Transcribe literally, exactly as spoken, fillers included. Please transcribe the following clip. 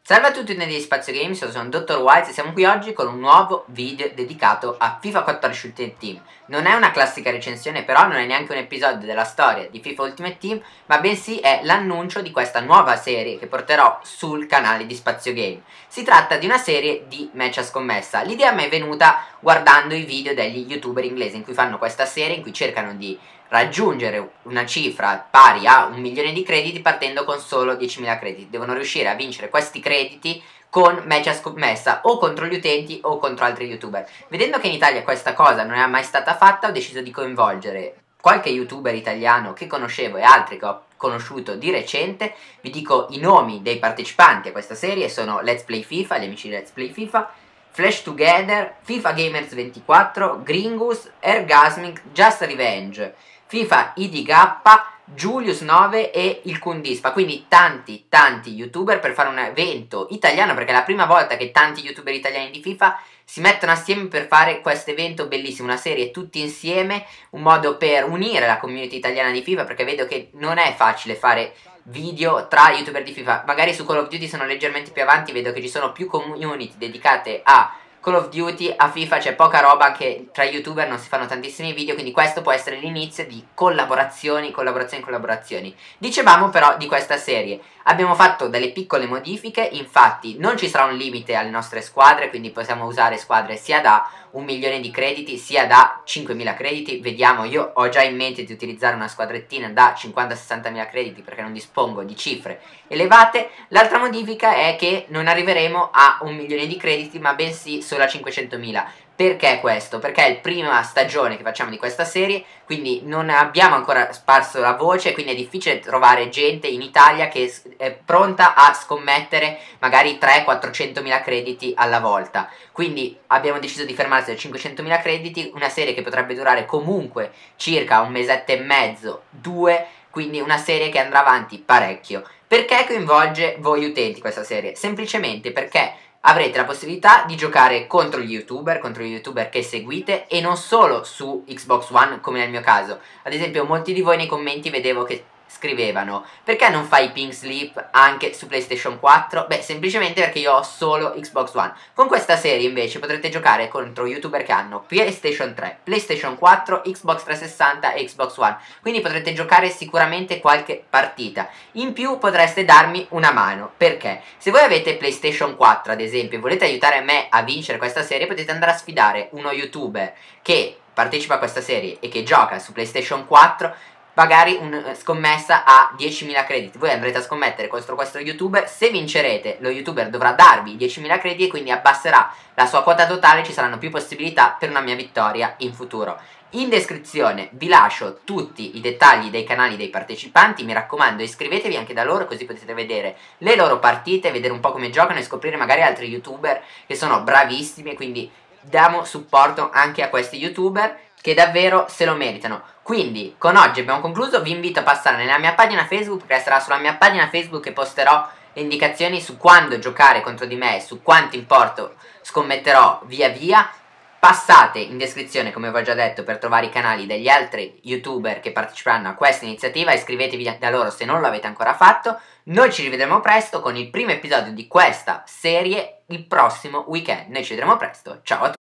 Salve a tutti di Spazio Games, io sono Dottor White e siamo qui oggi con un nuovo video dedicato a FIFA quattordici Ultimate Team. Non è una classica recensione, però non è neanche un episodio della storia di FIFA Ultimate Team, ma bensì è l'annuncio di questa nuova serie che porterò sul canale di Spazio Game. Si tratta di una serie di match a scommessa. L'idea mi è venuta guardando i video degli youtuber inglesi in cui fanno questa serie, in cui cercano di raggiungere una cifra pari a un milione di crediti partendo con solo diecimila crediti. Devono riuscire a vincere questi crediti con match a scommessa o contro gli utenti o contro altri youtuber. Vedendo che in Italia questa cosa non è mai stata fatta, ho deciso di coinvolgere qualche youtuber italiano che conoscevo e altri che ho conosciuto di recente. Vi dico i nomi dei partecipanti a questa serie: sono Let's Play FIFA, gli amici di Let's Play FIFA, Flash Together, FIFA Gamers ventiquattro, Gringus, Ergasmic, Just Revenge, FIFA I D K, Julius nove e il Kundispa. Quindi tanti tanti youtuber per fare un evento italiano, perché è la prima volta che tanti youtuber italiani di FIFA si mettono assieme per fare questo evento bellissimo, una serie tutti insieme, un modo per unire la community italiana di FIFA, perché vedo che non è facile fare video tra youtuber di FIFA. Magari su Call of Duty sono leggermente più avanti, vedo che ci sono più community dedicate a Call of Duty, a FIFA c'è poca roba, anche tra youtuber non si fanno tantissimi video, quindi questo può essere l'inizio di collaborazioni, collaborazioni, collaborazioni. Dicevamo però di questa serie, abbiamo fatto delle piccole modifiche, infatti non ci sarà un limite alle nostre squadre, quindi possiamo usare squadre sia da un milione di crediti sia da cinquemila crediti. Vediamo, io ho già in mente di utilizzare una squadrettina da cinquanta sessantamila crediti perché non dispongo di cifre elevate. L'altra modifica è che non arriveremo a un milione di crediti ma bensì solo a cinquecentomila. Perché questo? Perché è la prima stagione che facciamo di questa serie, quindi non abbiamo ancora sparso la voce, quindi è difficile trovare gente in Italia che è pronta a scommettere magari trecento quattrocentomila crediti alla volta. Quindi abbiamo deciso di fermarsi a cinquecentomila crediti, una serie che potrebbe durare comunque circa un mesetto e mezzo, due, quindi una serie che andrà avanti parecchio. Perché coinvolge voi utenti questa serie? Semplicemente perché avrete la possibilità di giocare contro gli youtuber, contro gli youtuber che seguite, e non solo su Xbox One come nel mio caso. Ad esempio molti di voi nei commenti vedevo che scrivevano: perché non fai ping sleep anche su PlayStation quattro? Beh, semplicemente perché io ho solo Xbox One. Con questa serie invece potrete giocare contro youtuber che hanno PlayStation tre, PlayStation quattro, Xbox trecentosessanta e Xbox One, quindi potrete giocare sicuramente qualche partita. In più potreste darmi una mano, perché se voi avete PlayStation quattro ad esempio e volete aiutare me a vincere questa serie, potete andare a sfidare uno youtuber che partecipa a questa serie e che gioca su PlayStation quattro, magari una scommessa a diecimila crediti. Voi andrete a scommettere contro questo youtuber, se vincerete lo youtuber dovrà darvi diecimila crediti e quindi abbasserà la sua quota totale, ci saranno più possibilità per una mia vittoria in futuro. In descrizione vi lascio tutti i dettagli dei canali dei partecipanti, mi raccomando iscrivetevi anche da loro così potete vedere le loro partite, vedere un po' come giocano e scoprire magari altri youtuber che sono bravissimi, quindi diamo supporto anche a questi youtuber che davvero se lo meritano. Quindi con oggi abbiamo concluso, vi invito a passare nella mia pagina Facebook, perché sarà sulla mia pagina Facebook che posterò le indicazioni su quando giocare contro di me e su quanto importo scommetterò via via. Passate in descrizione, come vi ho già detto, per trovare i canali degli altri youtuber che parteciperanno a questa iniziativa, iscrivetevi da loro se non lo avete ancora fatto. Noi ci rivedremo presto con il primo episodio di questa serie il prossimo weekend. Noi ci vedremo presto, ciao a tutti!